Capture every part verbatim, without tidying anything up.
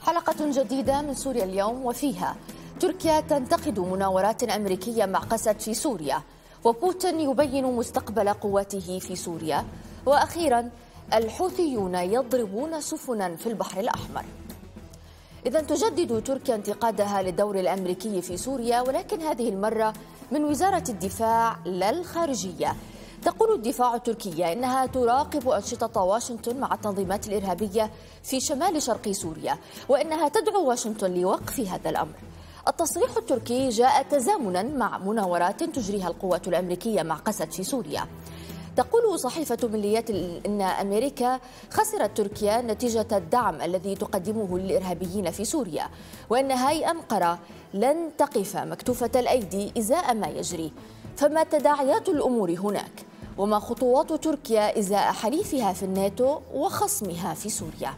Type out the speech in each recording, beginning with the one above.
حلقة جديدة من سوريا اليوم، وفيها تركيا تنتقد مناورات أمريكية مع قسد في سوريا، وبوتين يبين مستقبل قواته في سوريا، وأخيرا الحوثيون يضربون سفنا في البحر الأحمر. إذن تجدد تركيا انتقادها للدور الأمريكي في سوريا، ولكن هذه المرة من وزارة الدفاع لا الخارجية. تقول الدفاع التركية إنها تراقب أنشطة واشنطن مع التنظيمات الإرهابية في شمال شرق سوريا، وإنها تدعو واشنطن لوقف هذا الأمر. التصريح التركي جاء تزامنا مع مناورات تجريها القوات الأمريكية مع قسد في سوريا. تقول صحيفة مليات إن أمريكا خسرت تركيا نتيجة الدعم الذي تقدمه للإرهابيين في سوريا، وإن هاي أنقرة لن تقف مكتوفة الأيدي إزاء ما يجري. فما تداعيات الأمور هناك؟ وما خطوات تركيا إزاء حليفها في الناتو وخصمها في سوريا؟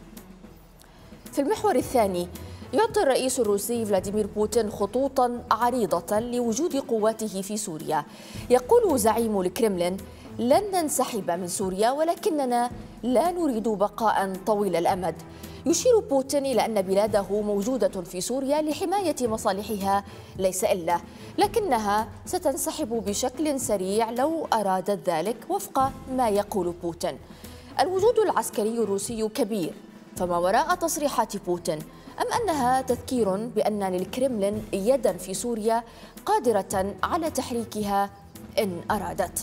في المحور الثاني، يعطي الرئيس الروسي فلاديمير بوتين خطوطا عريضة لوجود قواته في سوريا. يقول زعيم الكرملين: لن ننسحب من سوريا، ولكننا لا نريد بقاء طويل الأمد. يشير بوتين إلى أن بلاده موجودة في سوريا لحماية مصالحها ليس إلا، لكنها ستنسحب بشكل سريع لو أرادت ذلك وفق ما يقول بوتين. الوجود العسكري الروسي كبير، فما وراء تصريحات بوتين؟ أم أنها تذكير بأن للكرملين يدا في سوريا قادرة على تحريكها إن أرادت؟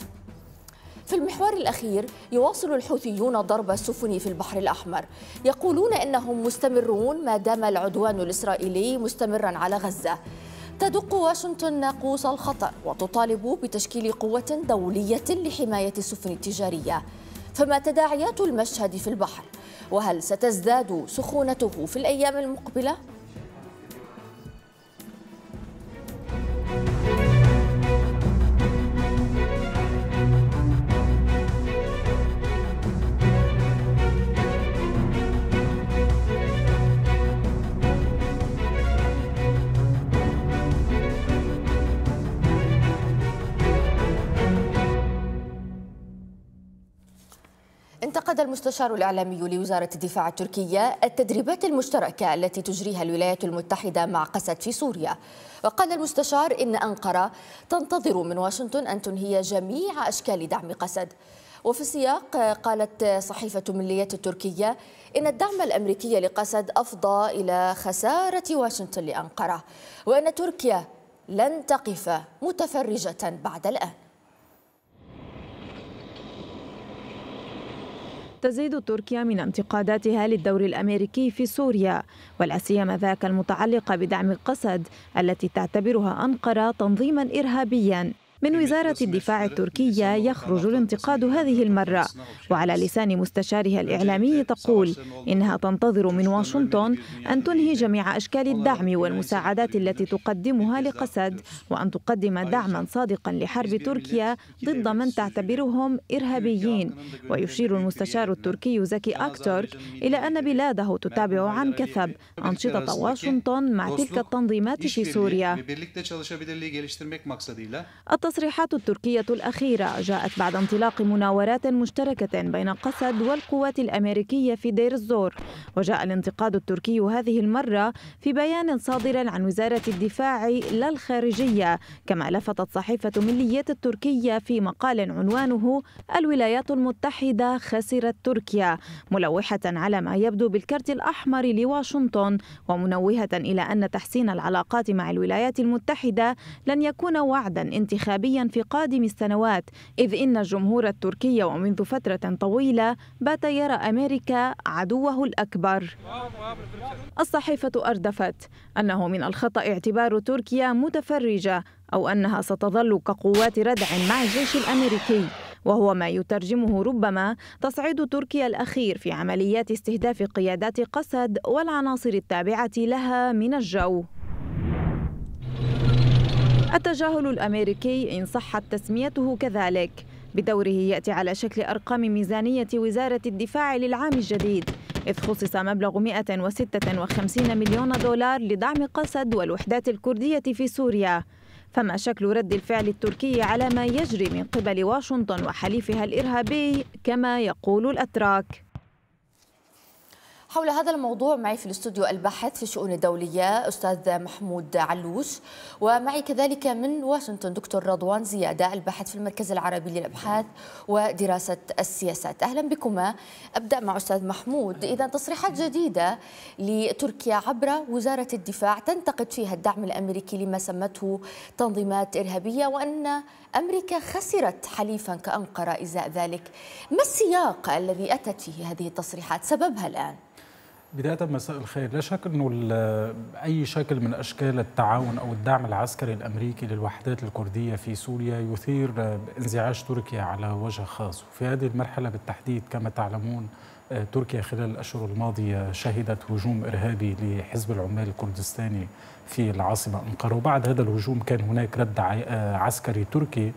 في المحور الأخير، يواصل الحوثيون ضرب السفن في البحر الأحمر. يقولون إنهم مستمرون ما دام العدوان الإسرائيلي مستمرا على غزة. تدق واشنطن ناقوس الخطر وتطالب بتشكيل قوة دولية لحماية السفن التجارية. فما تداعيات المشهد في البحر؟ وهل ستزداد سخونته في الأيام المقبلة؟ انتقد المستشار الإعلامي لوزارة الدفاع التركية التدريبات المشتركة التي تجريها الولايات المتحدة مع قسد في سوريا، وقال المستشار إن أنقرة تنتظر من واشنطن أن تنهي جميع أشكال دعم قسد. وفي السياق، قالت صحيفة مليات التركية إن الدعم الأمريكي لقسد أفضى إلى خسارة واشنطن لأنقرة، وأن تركيا لن تقف متفرجة بعد الآن. تزيد تركيا من انتقاداتها للدور الأمريكي في سوريا، ولا سيما ذاك المتعلق بدعم قسد التي تعتبرها أنقرة تنظيما إرهابيا. من وزارة الدفاع التركية يخرج الانتقاد هذه المرة، وعلى لسان مستشارها الإعلامي تقول إنها تنتظر من واشنطن أن تنهي جميع أشكال الدعم والمساعدات التي تقدمها لقسد، وأن تقدم دعما صادقا لحرب تركيا ضد من تعتبرهم إرهابيين. ويشير المستشار التركي زكي أكتورك إلى أن بلاده تتابع عن كثب أنشطة واشنطن مع تلك التنظيمات في سوريا. التصريحات التركية الأخيرة جاءت بعد انطلاق مناورات مشتركة بين قسد والقوات الأمريكية في دير الزور، وجاء الانتقاد التركي هذه المرة في بيان صادر عن وزارة الدفاع لا الخارجية، كما لفتت صحيفة مليات التركية في مقال عنوانه الولايات المتحدة خسرت تركيا، ملوحة على ما يبدو بالكرت الأحمر لواشنطن، ومنوهة إلى أن تحسين العلاقات مع الولايات المتحدة لن يكون وعدا انتخابيا في قادم السنوات، إذ إن الجمهور التركي ومنذ فترة طويلة بات يرى أمريكا عدوه الأكبر. الصحيفة أردفت أنه من الخطأ اعتبار تركيا متفرجة، أو أنها ستظل كقوات ردع مع الجيش الأمريكي، وهو ما يترجمه ربما تصعيد تركيا الأخير في عمليات استهداف قيادات قسد والعناصر التابعة لها من الجو. التجاهل الأمريكي إن صحت تسميته كذلك بدوره يأتي على شكل أرقام ميزانية وزارة الدفاع للعام الجديد، إذ خصص مبلغ مئة وستة وخمسين مليون دولار لدعم قسد والوحدات الكردية في سوريا. فما شكل رد الفعل التركي على ما يجري من قبل واشنطن وحليفها الإرهابي كما يقول الأتراك؟ حول هذا الموضوع معي في الاستوديو الباحث في الشؤون الدولية أستاذ محمود علوش، ومعي كذلك من واشنطن دكتور رضوان زيادة الباحث في المركز العربي للأبحاث ودراسة السياسات. أهلا بكما. أبدأ مع أستاذ محمود. إذا تصريحات جديدة لتركيا عبر وزارة الدفاع تنتقد فيها الدعم الأمريكي لما سمته تنظيمات إرهابية، وأن أمريكا خسرت حليفا كأنقرة إزاء ذلك. ما السياق الذي أتت فيه هذه التصريحات؟ سببها الآن؟ بداية مساء الخير، لا شك أنه أي شكل من أشكال التعاون أو الدعم العسكري الأمريكي للوحدات الكردية في سوريا يثير انزعاج تركيا على وجه خاص. وفي هذه المرحلة بالتحديد كما تعلمون تركيا خلال الأشهر الماضية شهدت هجوم إرهابي لحزب العمال الكردستاني في العاصمة أنقرة، وبعد هذا الهجوم كان هناك رد عسكري تركي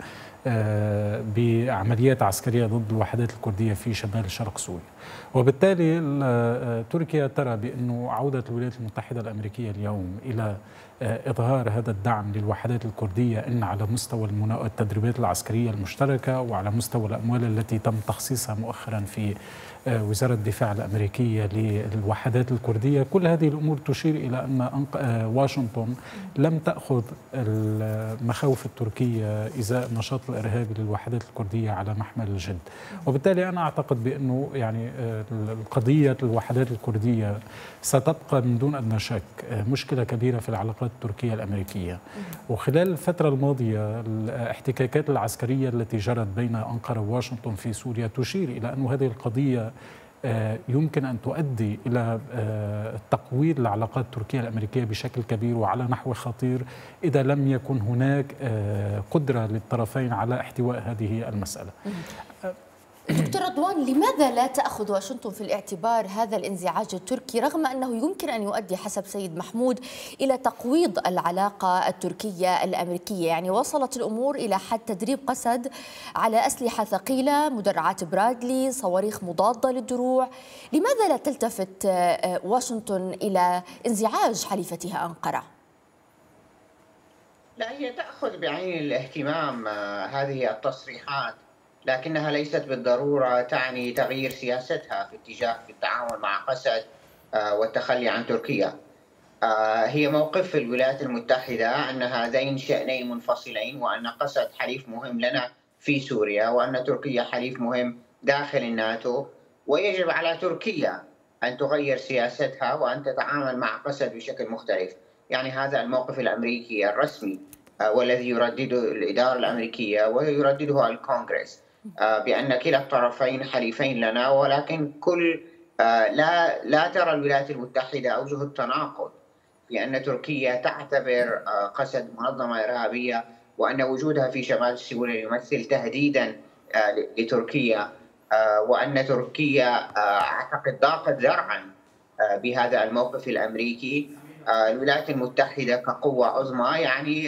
بعمليات عسكرية ضد الوحدات الكردية في شمال شرق سوريا. وبالتالي تركيا ترى بأنه عودة الولايات المتحدة الأمريكية اليوم إلى إظهار هذا الدعم للوحدات الكردية إن على مستوى التدريبات العسكرية المشتركة وعلى مستوى الأموال التي تم تخصيصها مؤخرا في وزارة الدفاع الأمريكية للوحدات الكردية، كل هذه الأمور تشير إلى أن واشنطن لم تأخذ المخاوف التركية إزاء النشاط الإرهابي للوحدات الكردية على محمل الجد. وبالتالي أنا أعتقد بأنه يعني القضية الوحدات الكردية ستبقى من دون أدنى شك مشكلة كبيرة في العلاقات التركية الأمريكية. وخلال الفترة الماضية الاحتكاكات العسكرية التي جرت بين أنقرة وواشنطن في سوريا تشير إلى أن هذه القضية يمكن أن تؤدي إلى تقويض العلاقات التركية الأمريكية بشكل كبير وعلى نحو خطير إذا لم يكن هناك قدرة للطرفين على احتواء هذه المسألة. دكتور رضوان، لماذا لا تأخذ واشنطن في الاعتبار هذا الانزعاج التركي رغم أنه يمكن أن يؤدي حسب سيد محمود إلى تقويض العلاقة التركية الأمريكية؟ يعني وصلت الأمور إلى حد تدريب قسد على أسلحة ثقيلة، مدرعات برادلي، صواريخ مضادة للدروع. لماذا لا تلتفت واشنطن إلى انزعاج حليفتها أنقرة؟ لا، هي تأخذ بعين الاهتمام هذه التصريحات، لكنها ليست بالضرورة تعني تغيير سياستها في اتجاه في التعامل مع قسد والتخلي عن تركيا. هي موقف الولايات المتحدة أن هذين شأنين منفصلين، وأن قسد حليف مهم لنا في سوريا، وأن تركيا حليف مهم داخل الناتو، ويجب على تركيا أن تغير سياستها وأن تتعامل مع قسد بشكل مختلف. يعني هذا الموقف الأمريكي الرسمي والذي يردده الإدارة الأمريكية ويردده الكونغرس، بأن كلا الطرفين حليفين لنا، ولكن كل لا لا ترى الولايات المتحدة أوجه التناقض في أن تركيا تعتبر قسد منظمة إرهابية، وأن وجودها في شمال سوريا يمثل تهديدا لتركيا، وأن تركيا أعتقد ضاقت ذرعا بهذا الموقف الأمريكي. الولايات المتحدة كقوة عظمى يعني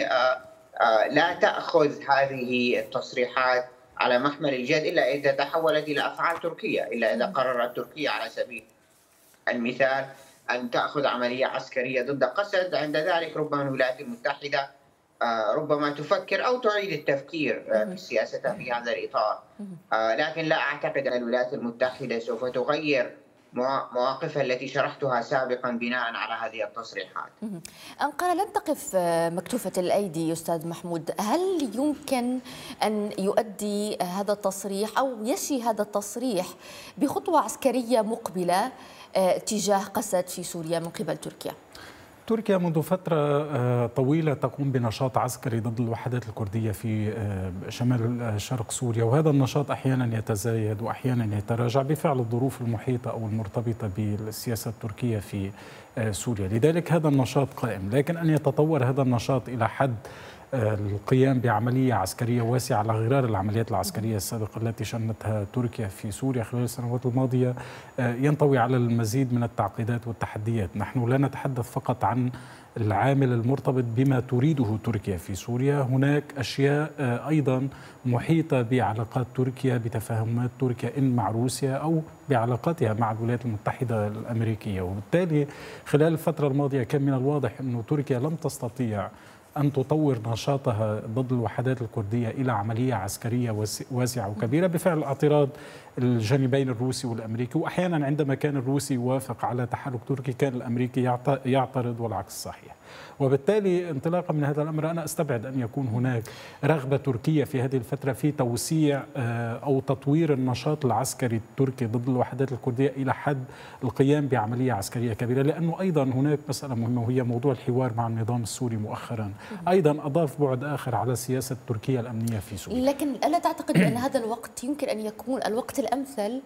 لا تأخذ هذه التصريحات على محمل الجد إلا إذا تحولت إلى أفعال تركية، إلا إذا قررت تركيا على سبيل المثال أن تأخذ عملية عسكرية ضد قسد. عند ذلك ربما الولايات المتحدة ربما تفكر أو تعيد التفكير في سياستها في هذا الإطار، لكن لا أعتقد أن الولايات المتحدة سوف تغير مواقفها التي شرحتها سابقا بناء على هذه التصريحات. أنقرة لن تقف مكتوفة الأيدي أستاذ محمود. هل يمكن أن يؤدي هذا التصريح أو يشي هذا التصريح بخطوة عسكرية مقبلة تجاه قسد في سوريا من قبل تركيا؟ تركيا منذ فترة طويلة تقوم بنشاط عسكري ضد الوحدات الكردية في شمال شرق سوريا، وهذا النشاط أحيانا يتزايد وأحيانا يتراجع بفعل الظروف المحيطة أو المرتبطة بالسياسة التركية في سوريا. لذلك هذا النشاط قائم، لكن أن يتطور هذا النشاط إلى حد القيام بعملية عسكرية واسعة على غرار العمليات العسكرية السابقة التي شنتها تركيا في سوريا خلال السنوات الماضية ينطوي على المزيد من التعقيدات والتحديات. نحن لا نتحدث فقط عن العامل المرتبط بما تريده تركيا في سوريا، هناك أشياء أيضا محيطة بعلاقات تركيا، بتفاهمات تركيا إن مع روسيا أو بعلاقاتها مع الولايات المتحدة الأمريكية. وبالتالي خلال الفترة الماضية كان من الواضح أن تركيا لم تستطيع أن تطور نشاطها ضد الوحدات الكردية إلى عملية عسكرية واسعة وكبيرة بفعل اعتراض الجانبين الروسي والأمريكي. وأحيانا عندما كان الروسي يوافق على تحالف تركي كان الأمريكي يعترض والعكس صحيح. وبالتالي انطلاقا من هذا الأمر أنا أستبعد أن يكون هناك رغبة تركية في هذه الفترة في توسيع أو تطوير النشاط العسكري التركي ضد الوحدات الكردية إلى حد القيام بعملية عسكرية كبيرة، لأنه أيضا هناك مسألة مهمة وهي موضوع الحوار مع النظام السوري مؤخرا أيضا أضاف بعد آخر على سياسة تركيا الأمنية في سوريا. لكن ألا تعتقد بأن هذا الوقت يمكن أن يكون الوقت الأمثل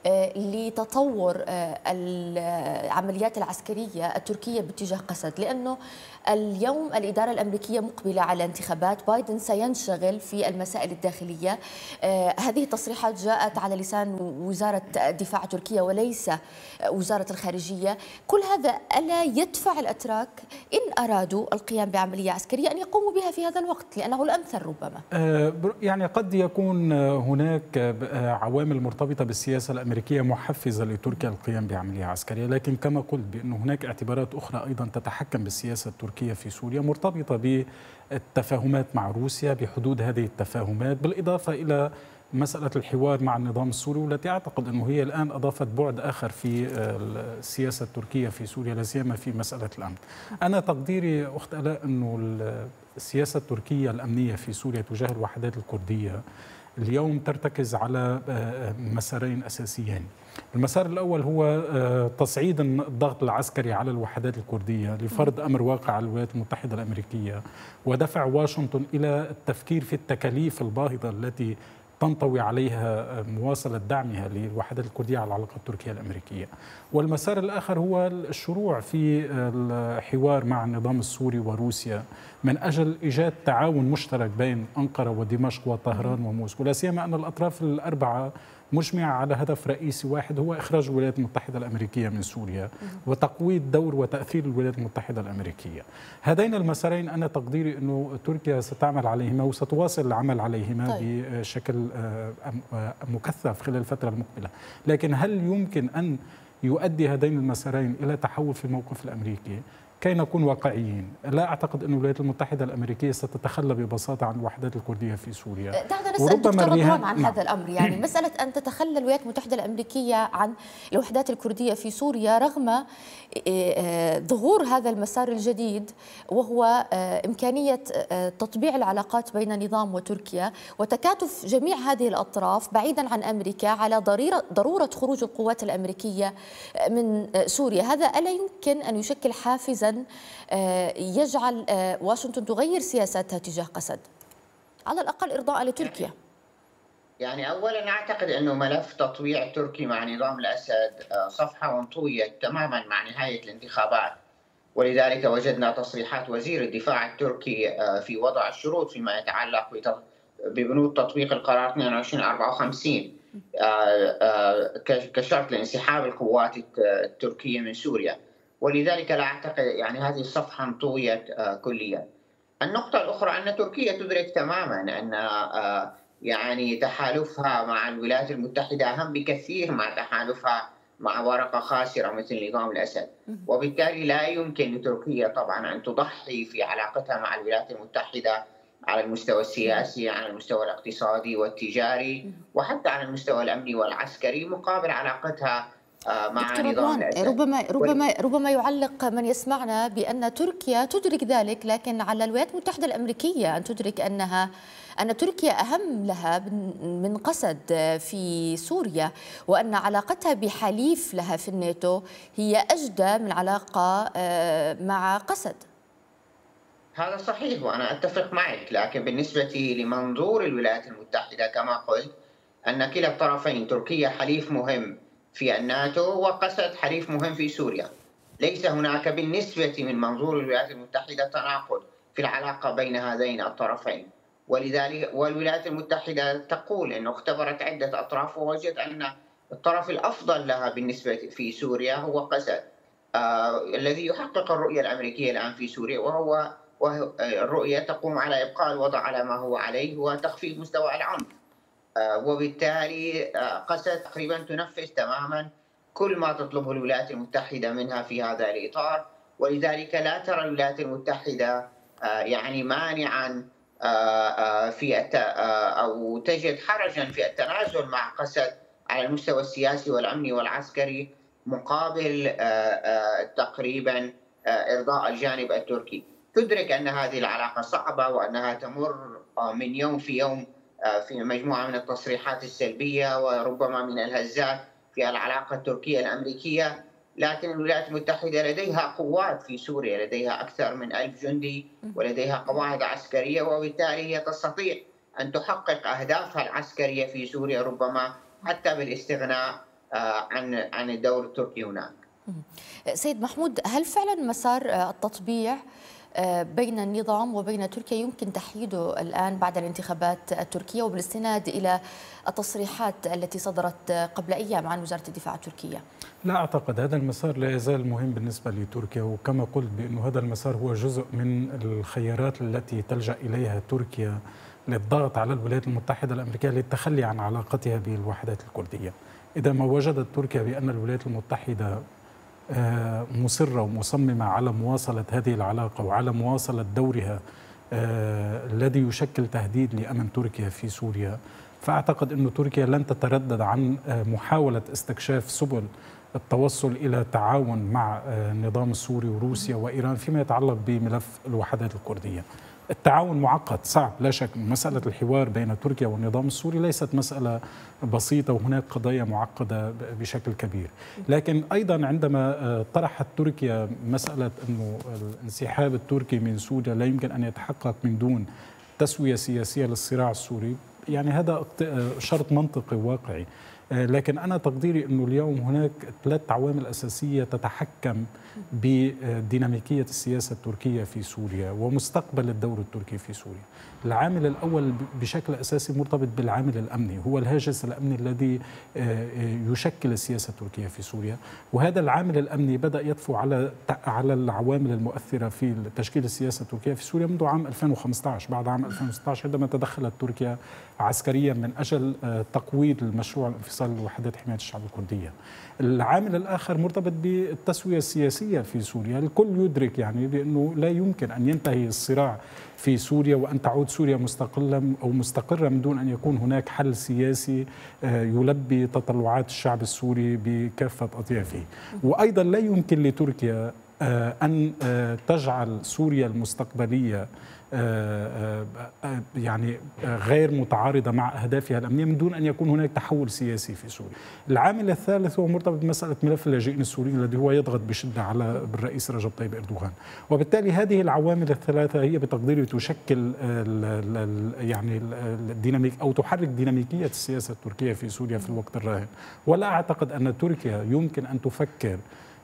لتطور العمليات العسكرية التركية باتجاه قسد؟ لأنه اليوم الإدارة الأمريكية مقبلة على انتخابات، بايدن سينشغل في المسائل الداخلية. هذه التصريحات جاءت على لسان وزارة الدفاع التركية وليس وزارة الخارجية. كل هذا ألا يدفع الأتراك إن أرادوا القيام بعملية عسكرية أن يقوموا بها في هذا الوقت لأنه الأمثل ربما؟ يعني قد يكون هناك عوامل مرتبطة بالسياسة الأمريكية محفزة لتركيا القيام بعملية عسكرية، لكن كما قلت بأن هناك اعتبارات أخرى أيضا تتحكم بالسياسة التركية في سوريا مرتبطة بالتفاهمات مع روسيا بحدود هذه التفاهمات، بالإضافة إلى مسألة الحوار مع النظام السوري والتي أعتقد أنه هي الآن أضافت بعد آخر في السياسة التركية في سوريا لا سيما في مسألة الأمن. أنا تقديري أخت آلاء أنه السياسة التركية الأمنية في سوريا تجاه الوحدات الكردية اليوم ترتكز على مسارين أساسيين. المسار الأول هو تصعيد الضغط العسكري على الوحدات الكردية لفرض أمر واقع على الولايات المتحدة الأمريكية ودفع واشنطن إلى التفكير في التكاليف الباهظة التي تنطوي عليها مواصلة دعمها للوحدات الكردية على العلاقات التركية الأمريكية. والمسار الآخر هو الشروع في الحوار مع النظام السوري وروسيا من أجل إيجاد تعاون مشترك بين أنقرة ودمشق وطهران وموسكو، لا سيما أن الأطراف الأربعة مجمعة على هدف رئيسي واحد هو إخراج الولايات المتحدة الأمريكية من سوريا وتقوية دور وتأثير الولايات المتحدة الأمريكية. هذين المسارين أنا تقديري أنه تركيا ستعمل عليهما وستواصل العمل عليهما طيب. بشكل مكثف خلال الفترة المقبلة. لكن هل يمكن أن يؤدي هذين المسارين إلى تحول في الموقف الأمريكي؟ كي نكون واقعيين، لا أعتقد أن الولايات المتحدة الأمريكية ستتخلى ببساطة عن الوحدات الكردية في سوريا. دعنا نسأل دكتور رضوان عن هذا الأمر، يعني مسألة أن تتخلى الولايات المتحدة الأمريكية عن الوحدات الكردية في سوريا رغم ظهور هذا المسار الجديد وهو إمكانية تطبيع العلاقات بين نظام وتركيا وتكاتف جميع هذه الأطراف بعيدا عن أمريكا على ضرورة خروج القوات الأمريكية من سوريا. هذا ألا يمكن أن يشكل حافزا يجعل واشنطن تغير سياستها تجاه قسد على الأقل إرضاء لتركيا؟ يعني أولا أعتقد أنه ملف تطويع تركي مع نظام الأسد صفحة وانطويت تماما مع نهاية الانتخابات، ولذلك وجدنا تصريحات وزير الدفاع التركي في وضع الشروط فيما يتعلق ببنود تطبيق القرار اثنين وعشرين أربعة وخمسين كشرط لانسحاب القوات التركية من سوريا، ولذلك لا أعتقد يعني هذه الصفحة انطويت كليا. النقطة الأخرى أن تركيا تدرك تماما أن يعني تحالفها مع الولايات المتحدة أهم بكثير مع تحالفها مع ورقة خاسرة مثل نظام الأسد، وبالتالي لا يمكن لتركيا طبعا أن تضحي في علاقتها مع الولايات المتحدة على المستوى السياسي، على المستوى الاقتصادي والتجاري، وحتى على المستوى الأمني والعسكري مقابل علاقتها مع نظام الأسد. ربما ربما ربما يعلق من يسمعنا بأن تركيا تدرك ذلك، لكن على الولايات المتحدة الأمريكية أن تدرك أنها أن تركيا أهم لها من قسد في سوريا، وأن علاقتها بحليف لها في الناتو هي أجدى من علاقة مع قسد. هذا صحيح وأنا أتفق معك، لكن بالنسبة لمنظور الولايات المتحدة كما قلت أن كلا الطرفين تركيا حليف مهم في الناتو وقسد حليف مهم في سوريا. ليس هناك بالنسبة من منظور الولايات المتحدة تناقض في العلاقة بين هذين الطرفين، ولذلك والولايات المتحدة تقول أنه اختبرت عدة أطراف ووجدت أن الطرف الأفضل لها بالنسبة في سوريا هو قسد آه الذي يحقق الرؤية الأمريكية الآن في سوريا، وهو, وهو الرؤية تقوم على إبقاء الوضع على ما هو عليه وتخفيض مستوى العنف، آه وبالتالي آه قسد تقريبا تنفذ تماما كل ما تطلبه الولايات المتحدة منها في هذا الإطار، ولذلك لا ترى الولايات المتحدة يعني مانعا في أو تجد حرجا في التنازل مع قسد على المستوى السياسي والأمني والعسكري مقابل تقريبا إرضاء الجانب التركي. تدرك أن هذه العلاقة صعبة وأنها تمر من يوم في يوم في مجموعة من التصريحات السلبية وربما من الهزات في العلاقة التركية الأمريكية، لكن الولايات المتحدة لديها قوات في سوريا، لديها أكثر من ألف جندي ولديها قواعد عسكرية، وبالتالي هي تستطيع أن تحقق أهدافها العسكرية في سوريا ربما حتى بالاستغناء عن عن الدور التركي هناك. سيد محمود، هل فعلا مسار التطبيع بين النظام وبين تركيا يمكن تحييده الآن بعد الانتخابات التركية وبالاستناد إلى التصريحات التي صدرت قبل أيام عن وزارة الدفاع التركية؟ لا أعتقد. هذا المسار لا يزال مهم بالنسبة لتركيا، وكما قلت بأن هذا المسار هو جزء من الخيارات التي تلجأ إليها تركيا للضغط على الولايات المتحدة الأمريكية للتخلي عن علاقتها بالوحدات الكردية. إذا ما وجدت تركيا بأن الولايات المتحدة مصرة ومصممة على مواصلة هذه العلاقة وعلى مواصلة دورها الذي يشكل تهديد لأمن تركيا في سوريا، فأعتقد أن تركيا لن تتردد عن محاولة استكشاف سبل التوصل إلى تعاون مع النظام السوري وروسيا وإيران فيما يتعلق بملف الوحدات الكردية. التعاون معقد صعب لا شك. مسألة الحوار بين تركيا والنظام السوري ليست مسألة بسيطة، وهناك قضايا معقدة بشكل كبير. لكن أيضا عندما طرحت تركيا مسألة أنه الانسحاب التركي من سوريا لا يمكن أن يتحقق من دون تسوية سياسية للصراع السوري، يعني هذا شرط منطقي واقعي. لكن أنا تقديري أنه اليوم هناك ثلاث عوامل أساسية تتحكم بديناميكية السياسة التركية في سوريا ومستقبل الدور التركي في سوريا. العامل الأول بشكل أساسي مرتبط بالعامل الأمني، هو الهاجس الأمني الذي يشكل السياسة التركية في سوريا، وهذا العامل الأمني بدأ يطفو على على العوامل المؤثرة في تشكيل السياسة التركية في سوريا منذ عام ألفين وخمسة عشر، بعد عام ألفين وستة عشر عندما تدخلت تركيا عسكريا من أجل تقويض المشروع الانفصال لوحدات حماية الشعب الكردية. العامل الآخر مرتبط بالتسوية السياسية في سوريا. الكل يدرك يعني بأنه لا يمكن أن ينتهي الصراع في سوريا وأن تعود سوريا مستقلة أو مستقرة من دون أن يكون هناك حل سياسي يلبي تطلعات الشعب السوري بكافة أطيافه. وأيضا لا يمكن لتركيا أن تجعل سوريا المستقبلية يعني غير متعارضة مع أهدافها الأمنية من دون أن يكون هناك تحول سياسي في سوريا. العامل الثالث هو مرتبط بمسألة ملف اللاجئين السوريين الذي هو يضغط بشدة على الرئيس رجب طيب إردوغان، وبالتالي هذه العوامل الثلاثة هي بتقديري تشكل يعني الديناميك أو تحرك ديناميكية السياسة التركية في سوريا في الوقت الراهن. ولا أعتقد أن تركيا يمكن أن تفكر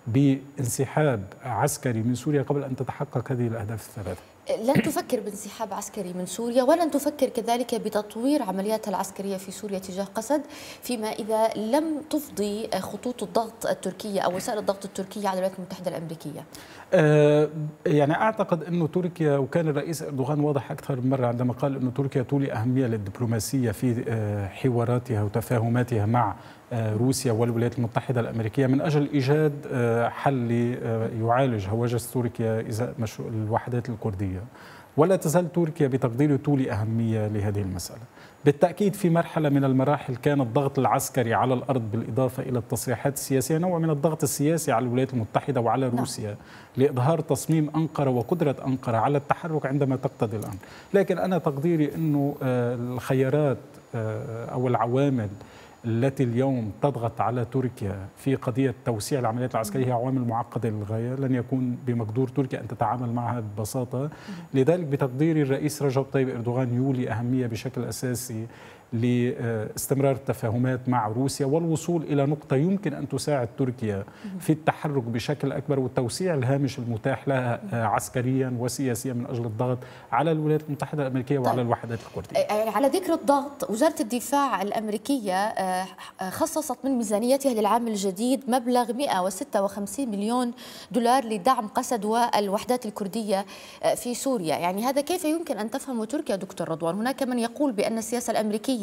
بانسحاب عسكري من سوريا قبل أن تتحقق هذه الأهداف الثلاثة. لن تفكر بانسحاب عسكري من سوريا، ولن تفكر كذلك بتطوير عملياتها العسكرية في سوريا تجاه قسد فيما إذا لم تفضي خطوط الضغط التركية أو وسائل الضغط التركية على الولايات المتحدة الأمريكية. أه يعني أعتقد أنه تركيا، وكان الرئيس أردوغان واضح أكثر من مرة عندما قال أنه تركيا تولي أهمية للدبلوماسية في حواراتها وتفاهماتها مع روسيا والولايات المتحدة الأمريكية من أجل إيجاد حل يعالج هواجس تركيا إزاء الوحدات الكردية. ولا تزال تركيا بتقديري تولي أهمية لهذه المسألة. بالتأكيد في مرحلة من المراحل كان الضغط العسكري على الأرض بالإضافة إلى التصريحات السياسية نوع من الضغط السياسي على الولايات المتحدة وعلى روسيا لإظهار تصميم أنقرة وقدرة أنقرة على التحرك عندما تقتضي الأمر. لكن أنا تقديري أنه الخيارات أو العوامل التي اليوم تضغط على تركيا في قضية توسيع العمليات العسكرية هي عوامل معقدة للغاية، لن يكون بمقدور تركيا أن تتعامل معها ببساطة. لذلك بتقديري الرئيس رجب طيب إردوغان يولي أهمية بشكل أساسي لاستمرار التفاهمات مع روسيا والوصول إلى نقطة يمكن أن تساعد تركيا في التحرك بشكل أكبر وتوسيع الهامش المتاح لها عسكريا وسياسيا من أجل الضغط على الولايات المتحدة الأمريكية وعلى الوحدات الكردية. على ذكر الضغط، وزارة الدفاع الأمريكية خصصت من ميزانيتها للعام الجديد مبلغ مئة وستة وخمسين مليون دولار لدعم قسد والوحدات الكردية في سوريا. يعني هذا كيف يمكن أن تفهمه تركيا دكتور رضوان؟ هناك من يقول بأن السياسة الأمريكية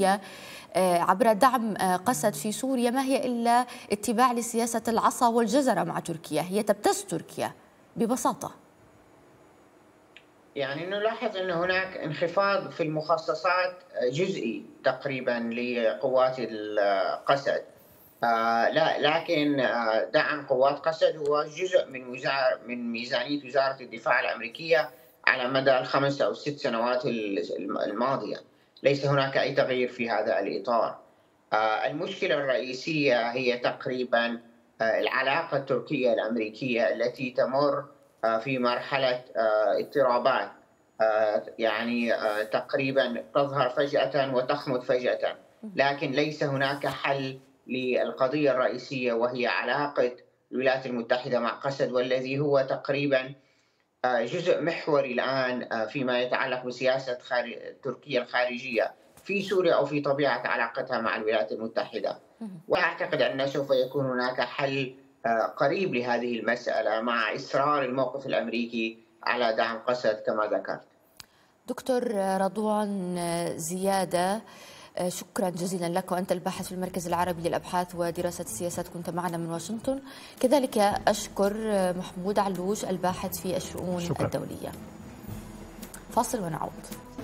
عبر دعم قسد في سوريا ما هي إلا اتباع لسياسة العصا والجزرة مع تركيا، هي تبتز تركيا ببساطة. يعني نلاحظ أن هناك انخفاض في المخصصات جزئي تقريبا لقوات القسد. آه لا لكن آه دعم قوات قسد هو جزء من وزارة من ميزانية وزارة الدفاع الأمريكية على مدى الخمس أو الست سنوات الماضية. ليس هناك أي تغيير في هذا الإطار. آه المشكلة الرئيسية هي تقريبا آه العلاقة التركية الأمريكية التي تمر آه في مرحلة آه اضطرابات، آه يعني آه تقريبا تظهر فجأة وتخمد فجأة، لكن ليس هناك حل للقضية الرئيسية وهي علاقة الولايات المتحدة مع قسد، والذي هو تقريبا جزء محوري الآن فيما يتعلق بسياسة تركيا الخارجية في سوريا أو في طبيعة علاقتها مع الولايات المتحدة. وأعتقد أن سوف يكون هناك حل قريب لهذه المسألة مع إصرار الموقف الأمريكي على دعم قسد كما ذكرت. دكتور رضوان زيادة، شكرا جزيلا لك، وأنت الباحث في المركز العربي للأبحاث ودراسة السياسات، كنت معنا من واشنطن. كذلك أشكر محمود علوش الباحث في الشؤون شكرا. الدولية. فاصل ونعود.